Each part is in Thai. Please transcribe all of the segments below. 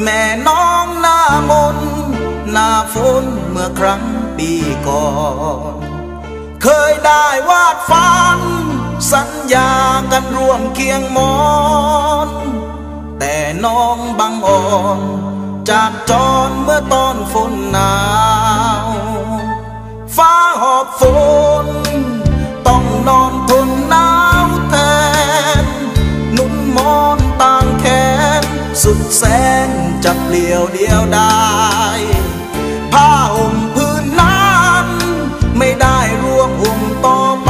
แม่น้องหน้ามนหน้าฝนเมื่อครั้งปีก่อนเคยได้วาดฝันสัญญากันร่วมเคียงมอนแต่น้องบังอ่อนจากจรเมื่อตอนฝนหนาวฟ้าหอบฝนต้องนอนทนหนาวแทนนุ่นมอนต่างแขนสุดแสนจะเปลี่ยวเดียวดายผ้าห่มพื้นนั้นไม่ได้ร่วมห่มต่อไป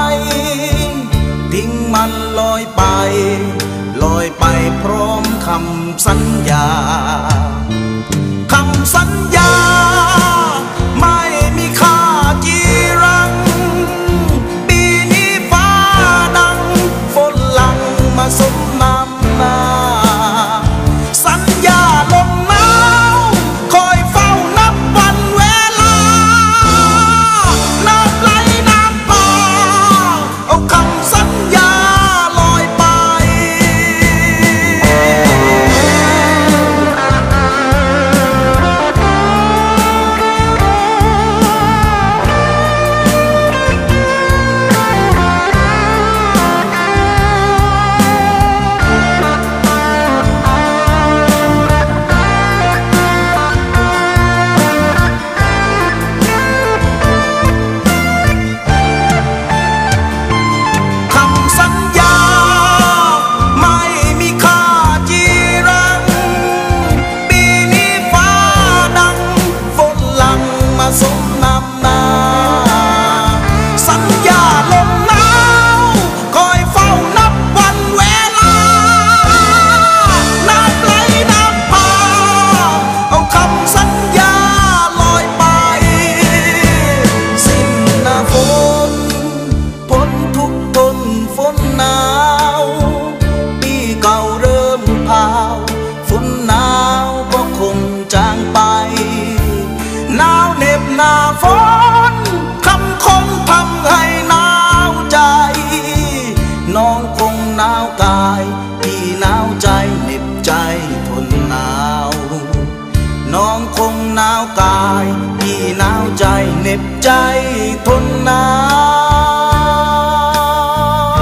ทิ้งมันลอยไปพร้อมคำสัญญาคำสัญญาไม่มีค่าจีรังปีนี้ฟ้าดังฝนหลั่งมาสมน้ำหน้าสัญญาลมหนาวคอยเฝ้านับวันเวลาน้ำไหลน้ำตาเอาคำสัญญาลอยไปสมน้ำหน้าสัญญาลมหนาวคอยเฝ้านับวันเวลาน้ำไหลน้ำพาเอาคำสัญญาลอยไปสิ้นหน้าฝนพ้นทุกทนฝนหนาวปีเก่าเริ่มพาวฝนหนาวก็คงจางไปหนาวเหน็บหน้าฝนคำคมทำให้หนาวใจน้องคงหนาวกายพี่หนาวใจเหน็บใจทนหนาวน้องคงหนาวกายพี่หนาวใจเหน็บใจทนหนาว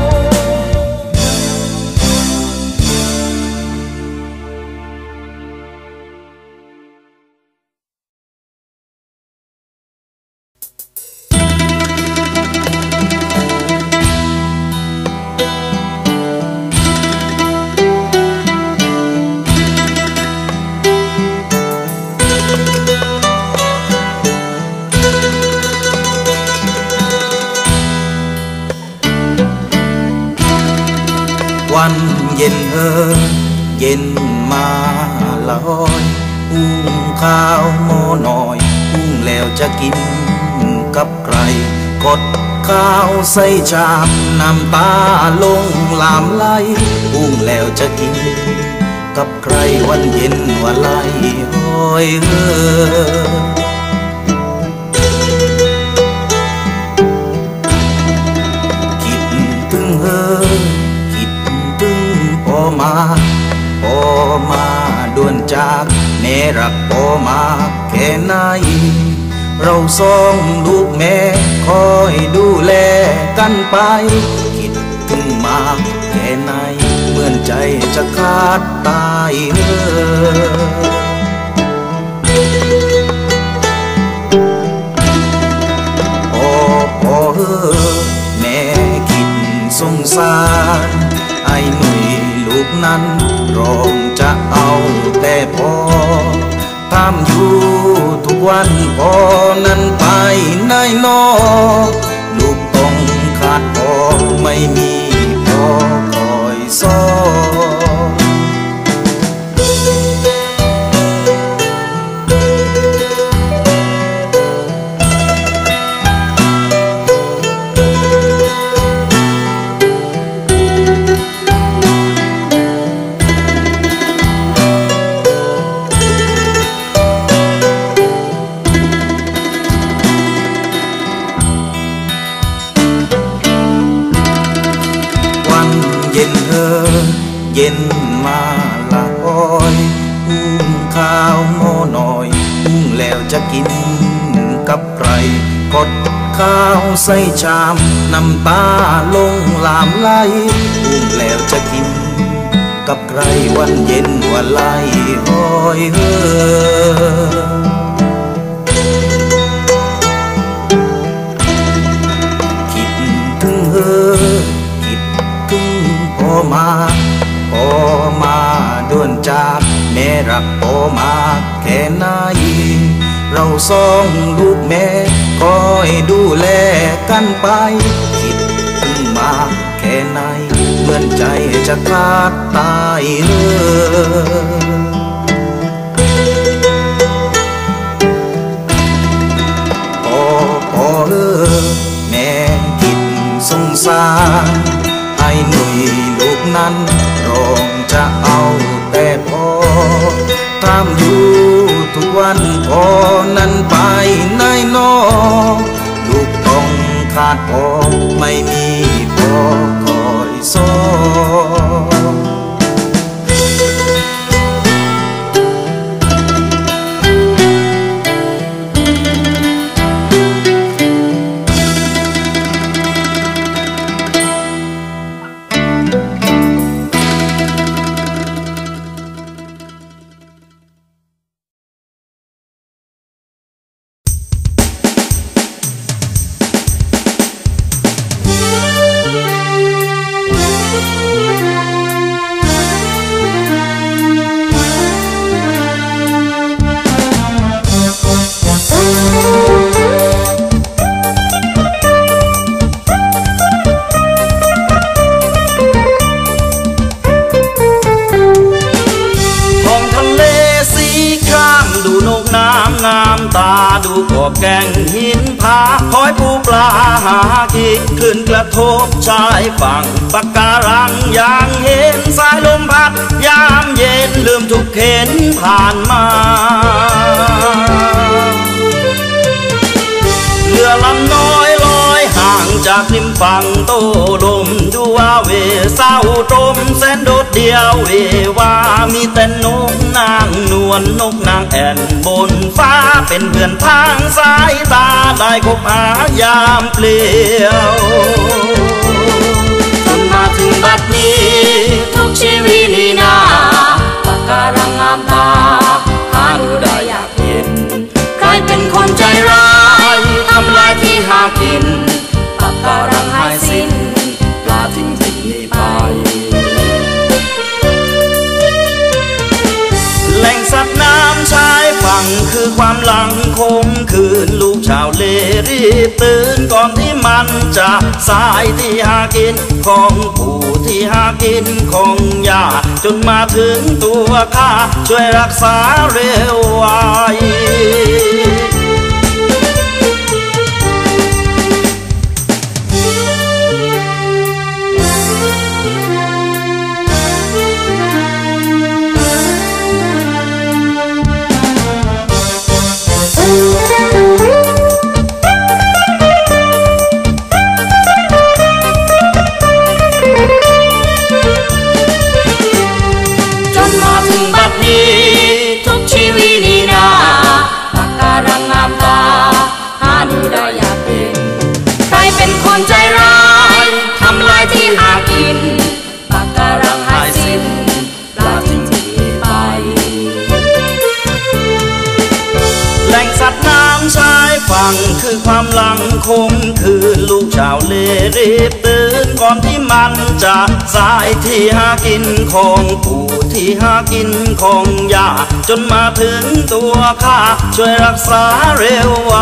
วันเย็นเย็นมาลอยหุงข้าวหม้อน้อยหุงแล้วจะกินกับใครกดข้าวใส่ชามน้ำตาลงลามไหลหุงแล้วจะกินกับใครวันเย็นวันไหลห้อยคิดถึงพอมาด่วนจากแม่รักพอมาแค่ไหนเราสองลูกแม่คอยดูแลกันไปคิดถึงมากแค่ไหนเหมือนใจจะขาดตายพอแม่คิดสงสารไอ้หนุ่ยลูกนั้นร้องจะเอาแต่พอทำอยู่ทุกวันพอนั้นไปไหนนอลูกต้องขาดพอไม่มีพอคอยซ้อเย็นมาละอ้อยหุหุงข้าวหม้อน้อยหุงแล้วจะกินกับใครกดข้าวใส่ชามน้ำตาลงลามไหลหุงแล้วจะกินกับใครวันเย็นวันไล่ห้อยเฮอคิดถึงเฮอคิดถึงพ่อมาด่วนจากแม่รักพ่อมาแค่ไหนเราสองลูกแม่คอยดูแลกันไปคิดถึงมาแค่ไหนเหมือนใจจะขาดตายพ่อแม่คิดสงสารให้หนุ่ยลูกนั้นร้องจะเอาแต่พอตามอยู่ทุกวันพ่อนั้นไปไหนนอลูกต้องขาดพ่อไม่มีพ่อคอยสอนดูกบแก่งหินผาคอยปูปลาหากินขึ้นกระทบชายฝั่งปะการังยางเห็นสายลมพัดยามเย็นลืมทุกเข็นผ่านมาเรือลำน้อยลอยห่างจากริมฝั่งโต้ลมดูว่าเวเศร้าตรมแสนโดดเดียวเวว่ามีแต่นกนางนวลนกนางแอ่นบนฟ้าเป็นเพื่อนทางสายตาได้คบหายามเปลี่ยวจนมาถึงบัดนี้ทุกชีวิตลีนาปะการังงามตาหาดูได้อยากเห็นใครเป็นคนใจร้ายทำลายที่หากินปะการังหายสิ้นปลาทิ้งที่นี่ไปแหล่งสัตว์น้ำชายฝั่งคือความหลังคมคืนลูกชาวเลรีบตื่นก่อนที่มันจะสายที่หากินของผู้ที่หากินของยาจนมาถึงตัวข้าช่วยรักษาเร็วไวทุกชีวิตลีนาปะการังงามตาหาดูได้อยากเห็นใครเป็นคนใจร้ายทำลายที่หากินปะการังหายสิ้นปลาทิ้งที่ไปแหล่งสัตว์น้ำชายฝั่งคือความหลังคมคืนลูกชาวเลรีบตื่นก่อนที่มันจะสายที่หากินของผู้ที่หากินของยาจนมาถึงตัวข้าช่วยรักษาเร็วไว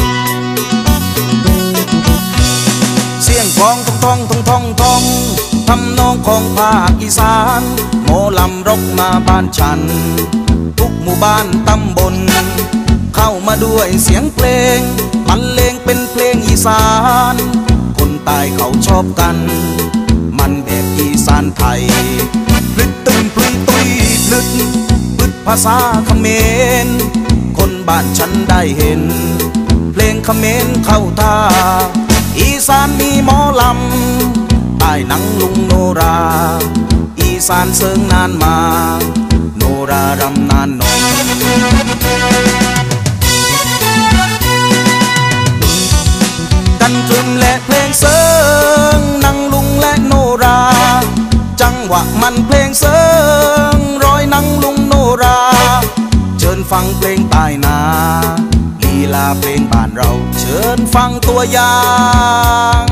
ท่องท่องท่องท่องท่องทำนองของภาคอีสานหมอลำร็อกมาบ้านฉันทุกหมู่บ้านตำบลเข้ามาด้วยเสียงเพลงบรรเลงเป็นเพลงอีสานคนใต้เขาชอบกันมันแบบอีสานไทยพลึดตึงพลึงตุยพลึดพึดภาษาเขมรคนบ้านฉันได้เห็นเพลงเขมรเข้าท่าอีสานมีหมอลำใต้หนังลุงโนราอีสานเสิงนานมาโนรารำนานนองกันตรึมและเพลงเสิงนังลุงและโนราจังหวะมันเพลงเสิงร้อยนังลุงโนราเชิญฟังเพลงใต้นาลีลาเพลงบ้านเราเชิญฟังตัวอย่าง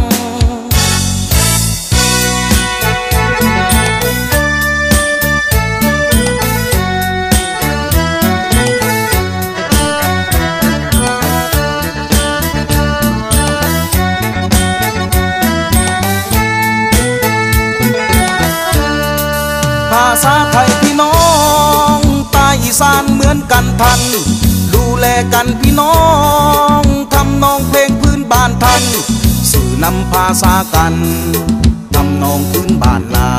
ภาษาไทยพี่น้องใต้อีสานเหมือนกันทันดูแลกันพี่น้องทำนองเพลงพื้นบ้านทันสื่อนำภาษากันทำนองพื้นบ้านนา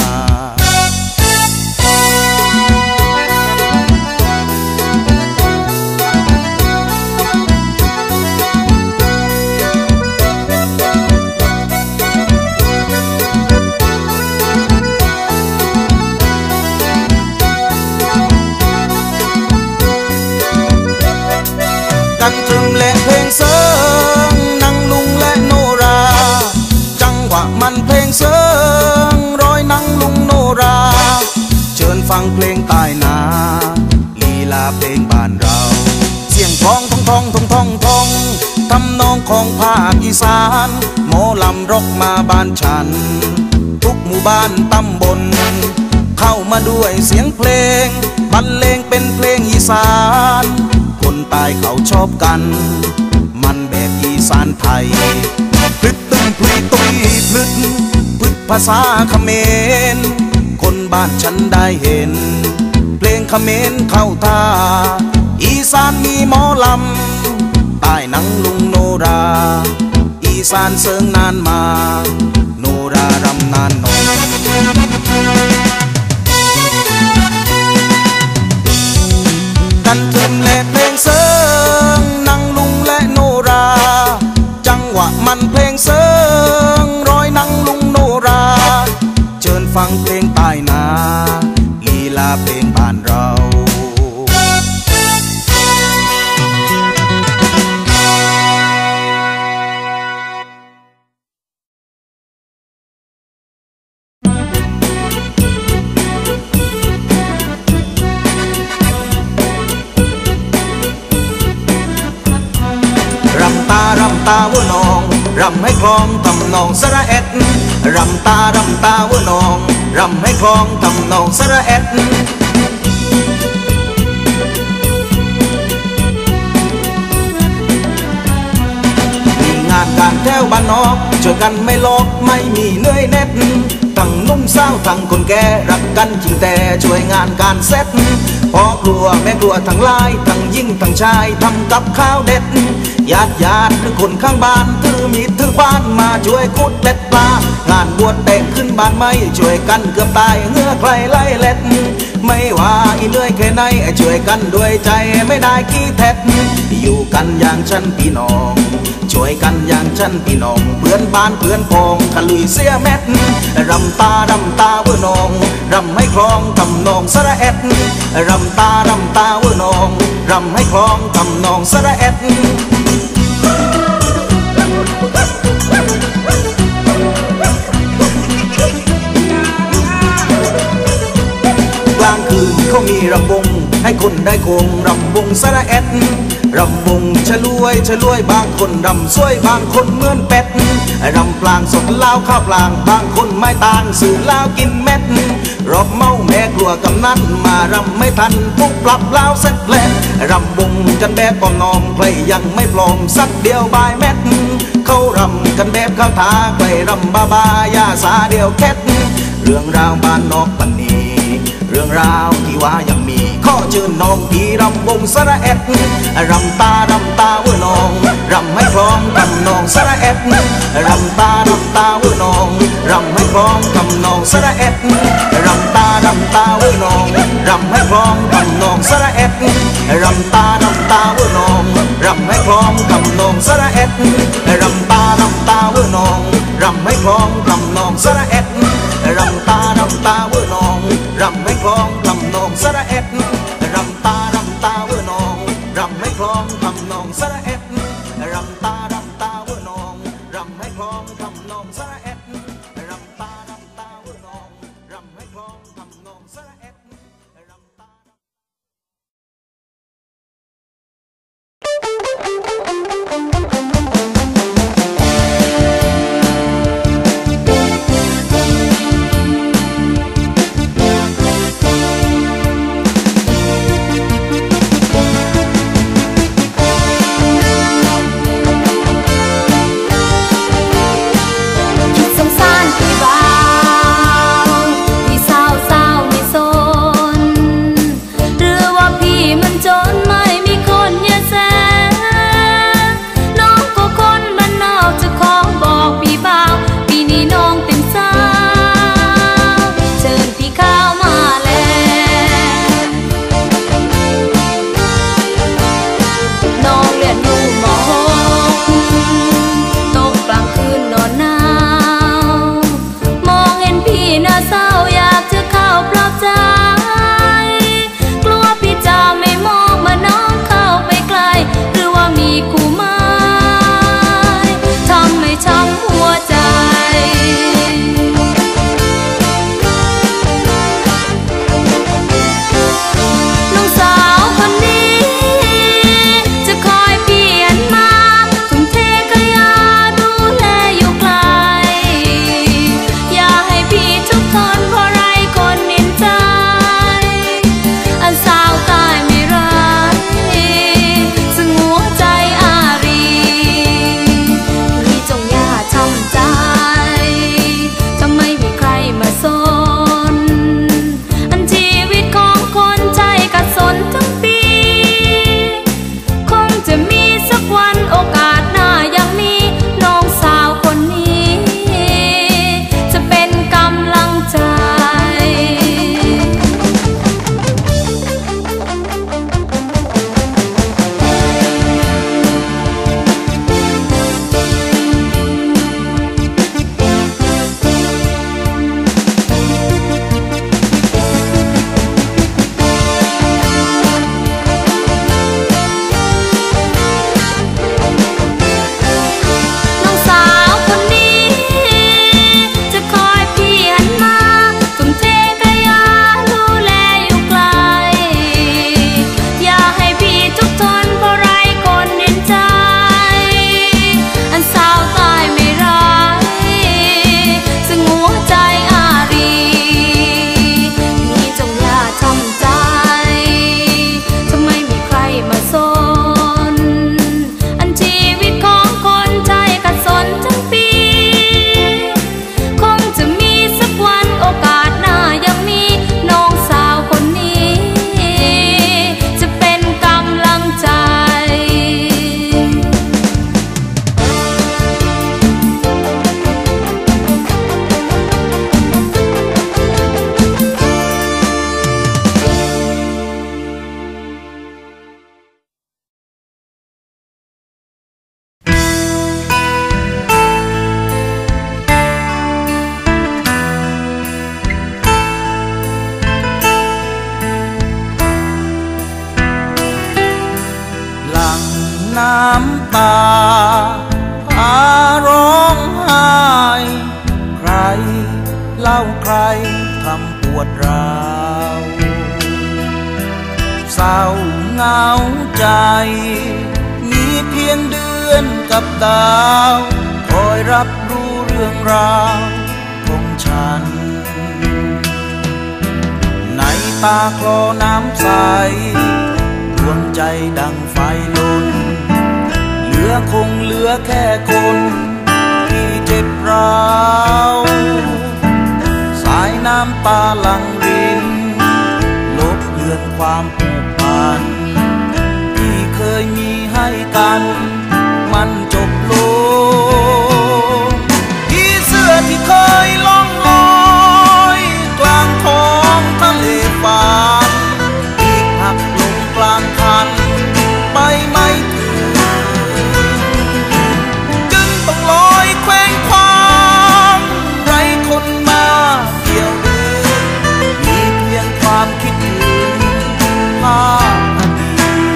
กันตรึมและเพลงเสิงนังลุงและโนราจังหวะมันเพลงเสิงร้อยนังลุงโนราเชิญฟังเพลงใต้นาลีลาเพลงบ้านเราเสียงทองทองทองทองทองทองทำนองของภาคอีสานหมอลำร็อกมาบ้านฉันทุกหมู่บ้านตำบลเข้ามาด้วยเสียงเพลงบรรเลงเป็นเพลงอีสานคนใต้เขาชอบกันมันแบบอีสานไทยพลึดตึงพลุยตุยพลึดพึดภาษาเขมรคนบ้านฉันได้เห็นเพลงเขมรเข้าท่าอีสานมีหมอลำใต้หนังลุงโนราอีสานเสิงนานมาโนรารำนานนองกันตรึมและเพลงเสิงนังลุงและโนราจังหวะมันเพลงเสิงร้อยนังลุงโนราเชิญฟังเพลงใต้นาลีลาเพลงบ้านเรารำตาวัวนองรำให้คลองทำนองสระเอ็ดรำตาวัวนองรำให้คลองทำนองสระเอ็ดมีงานการแถวบ้านนอกช่วยกันไม่ลอกไม่มีเหนื่อยเน็ดทั้งนุ่มสาวทั้งคนแก่รักกันจริงแต่ช่วยงานการเซ็ตพ่อครัวแม่ครัวทั้งหลายทั้งหญิงทั้งชายทำกับข้าวเด็ดญาติหรือคนข้างบ้านถือมีดถือบ้านมาช่วยขุดเล็ดปลางานบวชแต่งขึ้นบ้านไม่ช่วยกันเกือบตายเงื่อใครไล่เล็ดไม่ว่าอีเหนื่อยแค่ไหนช่วยกันด้วยใจไม่ได้ขี้เท็ดอยู่กันอย่างฉันพี่น้องช่วยกันอย่างฉันพี่น้องเพื่อนบ้านเพื่อนพ้องขลุยเสียเม็ดรำตาเว่อนองรำให้คลองทำนองสระเอ็ดรำตาเว่อนองรำให้คลองทำนองสระเอ็ดกลางคืนเขามีรำวงให้คนได้โกงรำวงสระเอ็ดรำวงฉลวยบางคนรำสวยบางคนเหมือนเป็ดรำปลางสดลาวข้าวปลางบางคนไม่ต่างสื่อลาวกินเม็ดรอบเมาแม่กลัวกำนันมารำไม่ทันปุ๊บปรับเล้าเสร็จแล้วรำวงกันแบบก่อนนอนใครยังไม่พร้อมสักเดียวบายแม็ดเขารำกันแบบเข้าทาใครรำบายาสาเดียวแค่เรื่องราวบ้านนอกปันนี้เรื่องราวที่ว่ายังมีข้อเชิญน้องที่รำวงสระเอ็ดรำตารำตาเวน้องรำให้คล้องกำนองสระเอ็ดรำตารำตาเวน้องรำให้คล้องกำนองสระเอ็ดรำตารำตาเวน้องรำให้คล้องกำนองสระเอ็ดรำตารำตาเวน้องรำให้คล้องกำนองสระเอ็ดรำตารำตาเวน้องรำให้คล้องกำนองสระเอ็ดรำตารำตาเวน้องรำให้คล้องกำนองสระเอ็ดรำตารำตาเวน้องรำให้คล้องกำนองสระเอ็ดรำตารำตาเวน้องรำให้คล้องกำนองสระเอ็ดรำตารำตาเวน้องรำให้คล้องกำนองสระเอ็ดรำตาน้ำตาพาร้องไห้ใครเล่าใครทำปวดร้าวเศร้าเหงาใจมีเพียงเดือนกับดาวคอยรับรู้เรื่องราวของฉันตาคลอน้ำใสดวงใจดังไฟลุนเหลือแค่คนที่เจ็บร้าวสายน้ำตาหลั่งรินลบเลือนความผูกพันที่เคยมีให้กันมันจบลงที่เสื้อที่เคยล่องลอยกลางท้องทะเลฟ้าอีกหักลงกลางคันไปไม่ถึงจึงต้องลอยเคว้งคว้างไร้คนมาเกี่ยวดึงมีเพียงความคิดถึงภาพอดี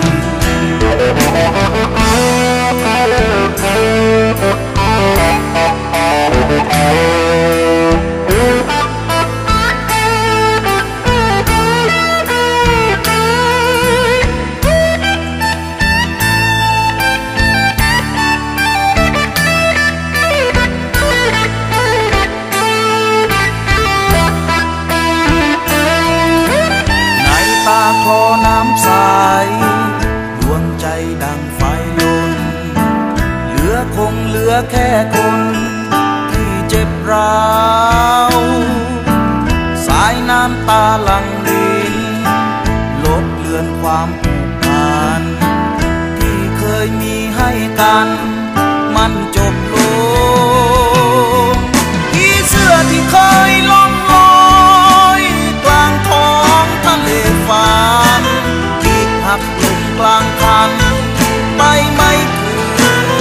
คลอน้ำใสดวงใจดังไฟลุนเหลือแค่คนที่เจ็บร้าวสายน้ำตาหลั่งรินลบเลือนความผูกพันที่เคยมีให้กันมันจบลงที่เสื้อที่เคยล่องลอยกลางท้องทะเลฟ้าอีกหักลงกลางคันไปไม่ถึง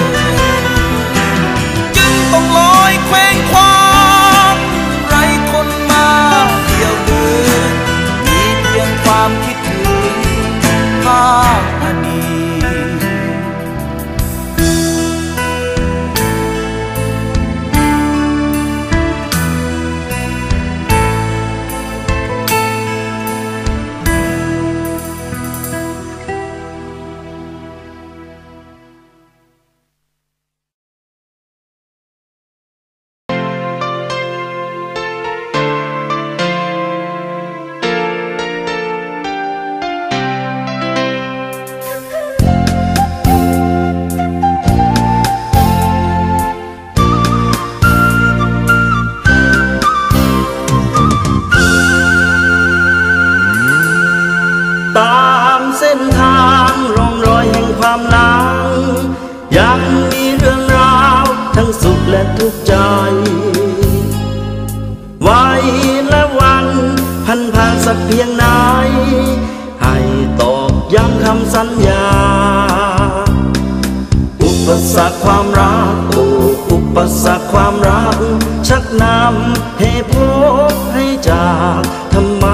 จึงต้องลอยเคว้งคว้างไร้คนมาเกี่ยวดึงมีเพียงความคิดถึงภาพอดีตามเส้นทางร่องรอยแห่งความหลังยังมีเรื่องราวทั้งสุขและทุกข์ใจวัยและวันพันผ่านสักเพียงไหนให้ตอกย้ำคำสัญญาอุปสรรคความรักอุปสรรคความรักชักนำให้พบให้จากทำไม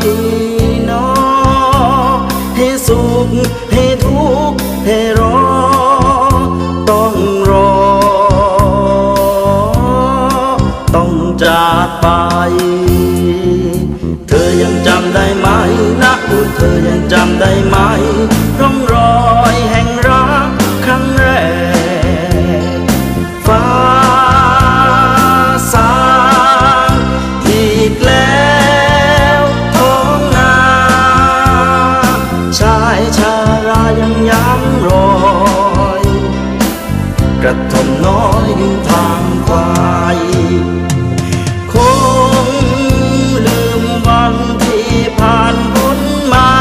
ให้สุขให้ทุกข์ให้รอต้องรอต้องจากไปเธอยังจำได้ไหมนะเธอยังจำได้ไหมร่องรอยแห่งรักครั้งแรกฟ้าสางอีกแล้วท้องนาชายชารายังย้ำรอยกระทมน้อยอยู่ทางควายคงลืมวันที่ผ่านพ้นมา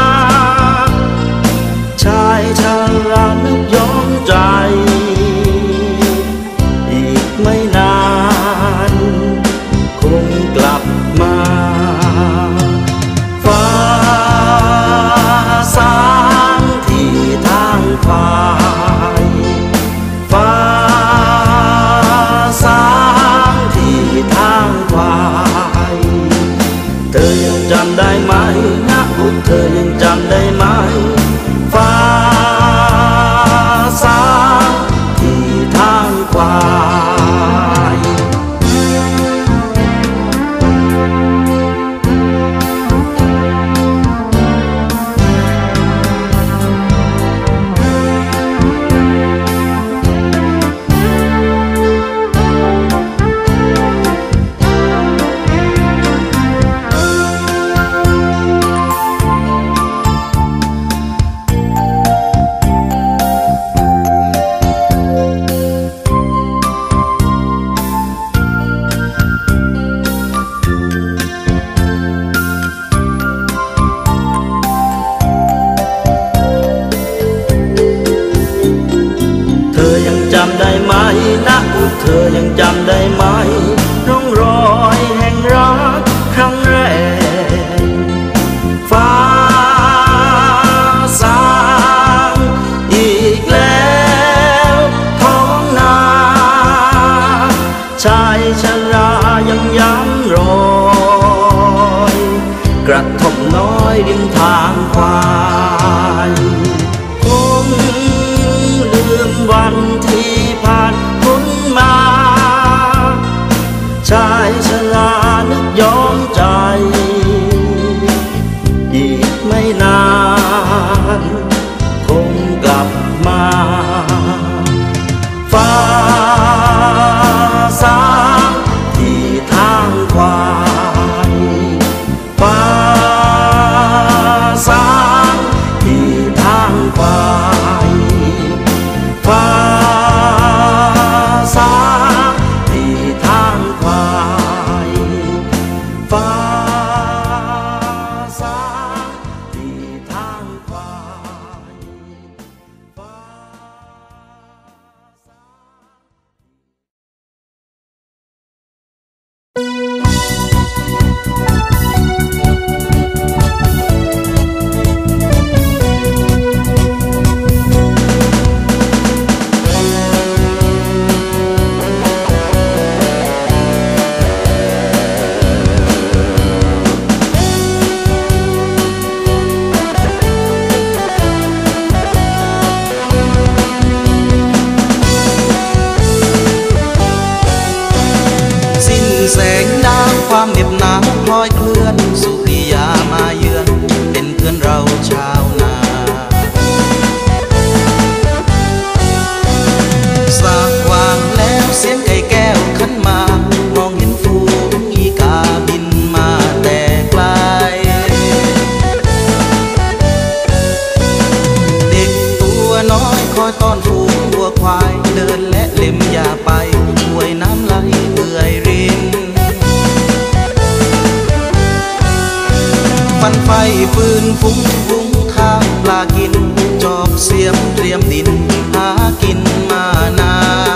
ชายชารานึกย้อนใจอีกไม่นานคงกลับมาฟ้าสางที่ทางควายฟ้าสางที่ทางควายเธอยังจำได้ไหมนะเธอยังจำได้ไหมฟ้าสางที่ทางควายระท่อมน้อยริมทางควายคงลืมวันที่ผ่านพ้นมาชายชรานึกย้อมใจอีกไม่นานคงกลับมาฟ้าสางที่ทางควายฟ้าสางที่ทางควายฟ้าสางที่ทางควายฟ้าสางที่ทางควายฟ้าแสงดาวความเหน็บหนาวคล้อยเคลื่อนสุริยามาเยือนเป็นเพื่อนเราชาวนาสว่างแล้วเสียงไก่แก้วขันมามองเห็นฝูงอีกาบินมาแต่ไกลเด็กตัวน้อยคอยต้อนฝูงวัวควายเดินและเล็มยาไปห้วยน้ำไหลเอื่อยรินฟันไฟฟืนฟุ้งฟุ้งข้าวปลากินจอบเสียมเตรียมดินหากินมานา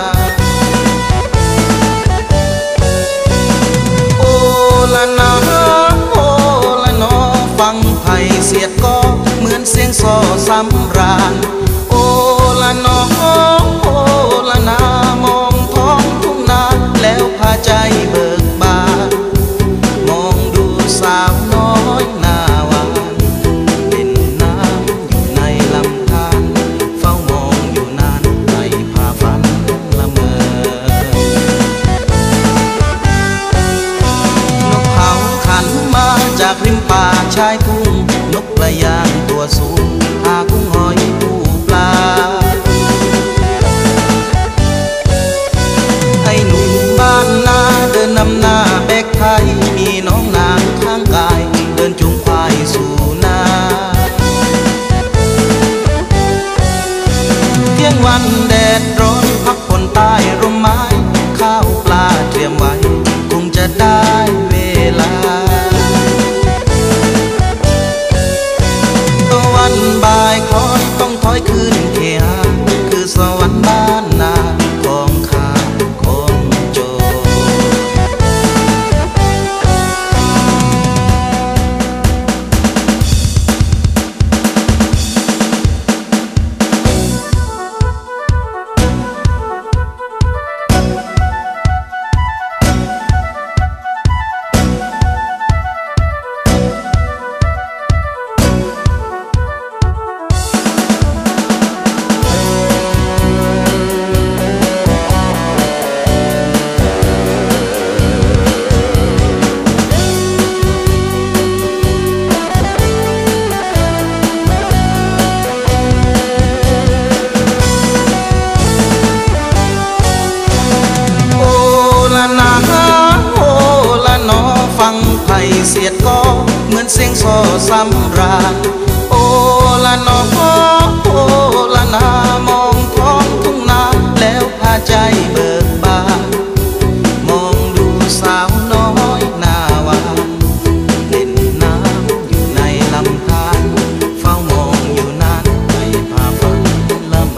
โอละนาโอละนอฟังไผ่เสียดก็เหมือนเสียงซอสำราญโอละนอโอละนามองท้องทุ่งนาแล้วพาใจเบิกบานมองดูสาวน้อยหน้าหวานเล่นน้ำอยู่ในลำธารเฝ้ามองอยู่นานไม่พาฝันละเมอนกเขาขันมาจากริมป่าชายทุ่งนกกระยางตัวสูงหากุ้งหอยปูปลาไอ้หนุ่มบ้านนาเดินนำหน้าแบกไทยมีน้องนางข้างกายเดินจูงควายสู่นาเที่ยงวันแดดร้อนพักผ่อนใต้ร่มไม้ข้าวปลาเตรียมไว้คงจะได้เวลาตะวันบ่ายคอยต้องถอยคืนเคียคือสวรรค์บ้านนาของข้าคนจนเสียดก็เหมือนเสียงซอสำราญโอละนอโอละนามองท้องทุ่งนาแล้วพาใจเบิกบานมองดูสาวน้อยหน้าหวานเล่นน้ำอยู่ในลำธารเฝ้ามองอยู่นานไม่พาฝันละเม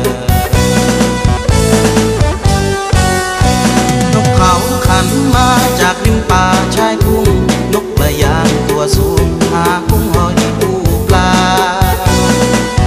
อนกเขาขันมาจากริมป่าชายทุ่งนกกระยางตัวสูงหากุ้งหอยปูปลา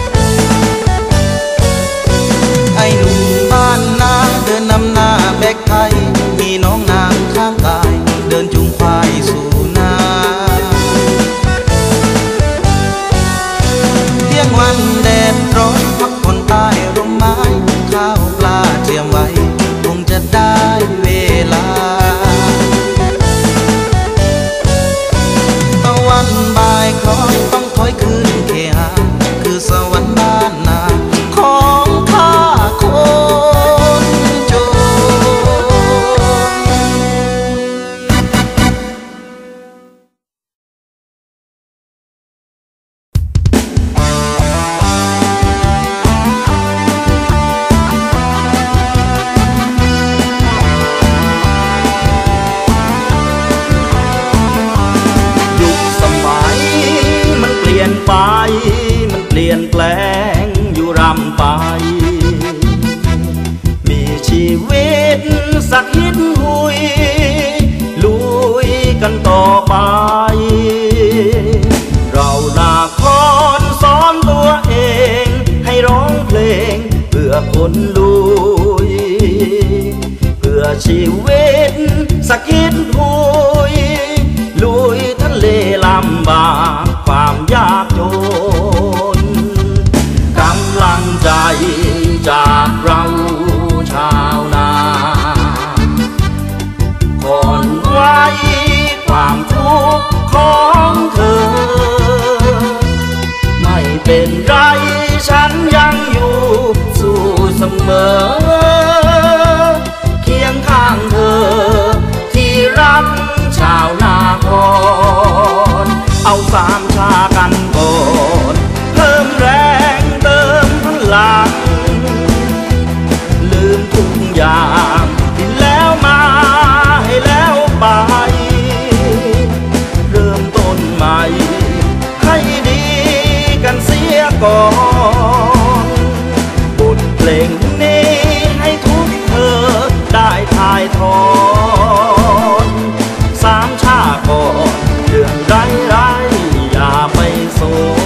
นลุยเพื่อชีวิตสักกินหุยลุยทะเลลำบากความยากจนกำลังใจจากเราชาวนาก่อนไว้ความทุกข์ของเธอไม่เป็นไรฉันยังอยู่สู้เสมอเคียงข้างเธอที่รักชาวนาก่อนเอาสามชากันก่อนเพิ่มแรงเติมพลังลืมทุกอย่างที่แล้วมาให้แล้วไปเริ่มต้นใหม่ให้ดีกันเสียก่อนบทเพลงนี้ให้ทุกเธอได้ถ่ายทอดสามชาก่อนเรื่องร้ายๆอย่าไปโศก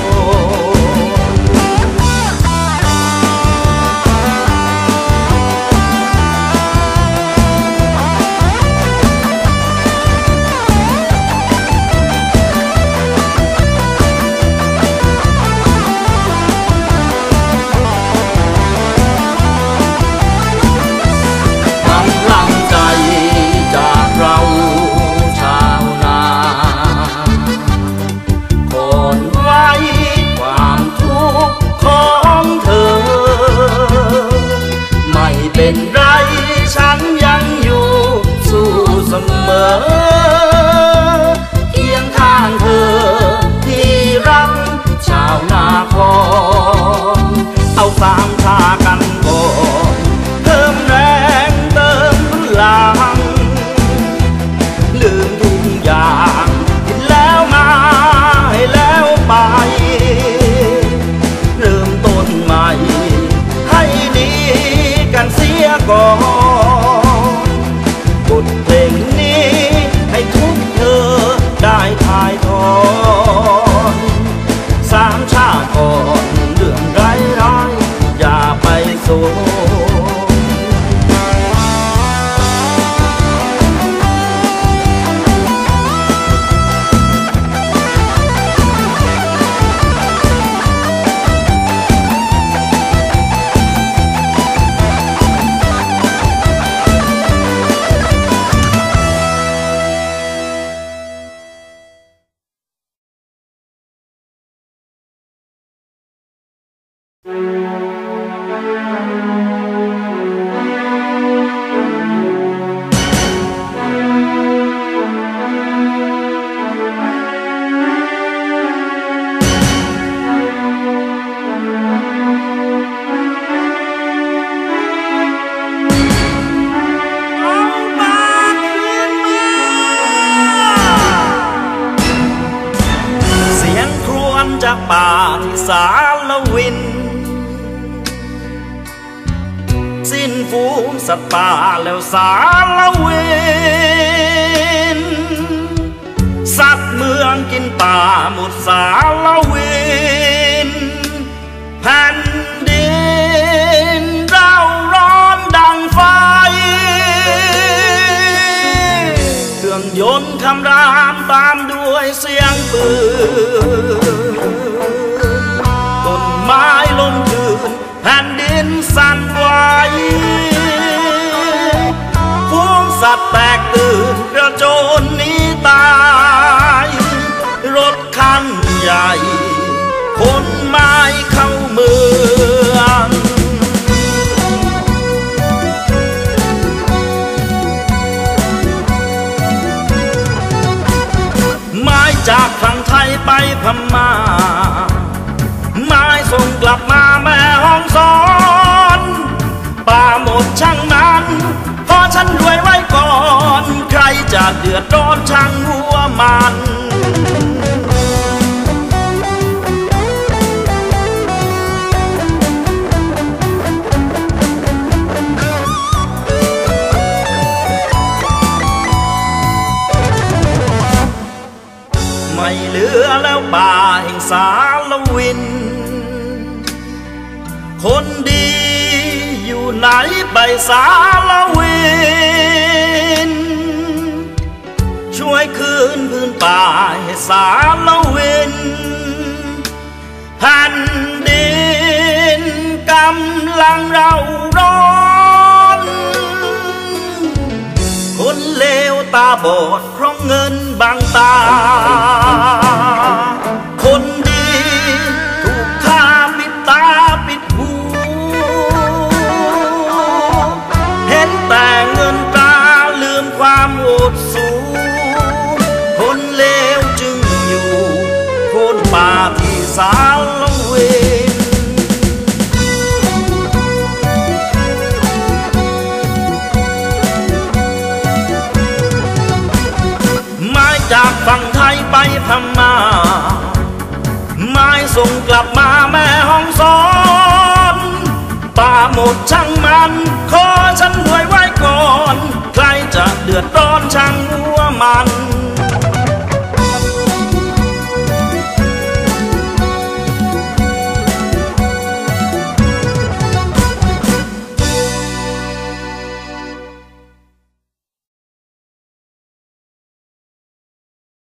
เป็นไรฉันยังอยู่สู้เสมอเคียงข้างเธอที่รักชาวนาคอนเอาสามชากันก่อนเติมแรงเติมพลังลืมทุกอย่างที่แล้วมาให้แล้วไปเริ่มต้นใหม่ให้ดีกันเสียก่อนบทเพลงนี้ให้ทุกเธอได้ถ่ายทอดสามชาก่อนเรื่องร้ายๆอย่าไปโศกจากป่าที่สารวินสิ้นฝูงสัตว์ป่าแล้วสารวินสัตว์เมืองกินป่าหมดสารวินแผ่นดินเร่าร้อนดังไฟเครื่องยนต์คำรามตามด้วยเสียงปืนต้นไม้ล้มคืนแผ่นดินสั่นไหวฝูงสัตว์แตกตื่นกระโจนหนีตายรถคันใหญ่ขนไม้เข้าเมืองไม้จากฝั่งไทยไปพม่าไม้ส่งกลับมาแม่ห้องสอนป่าหมดช่างมันเพราะฉันรวยไว้ก่อนใครจะเดือดร้อนช่างหัวมันไม่เหลือแล้วป่าแห่งสารวินคนดีอยู่ไหนไปสารวินช่วยคืนพื้นป่าให้สารวินแผ่นดินกำลังเราร้อนคนเลวตาบอดเพราะเงินบังตาคนดีถูกฆ่าปิดตาปิดหูเห็นแต่เงินตราลืมความโอดสูคนเลวจึงอยู่โคนป่าที่สารวินไม้จากฝั่งไทยไปพม่าไม้ส่งกลับมาแม่ห้องสอนป่าหมดช่างมันขอฉันรวยไว้ก่อนใครจะเดือดร้อนช่างหัวมัน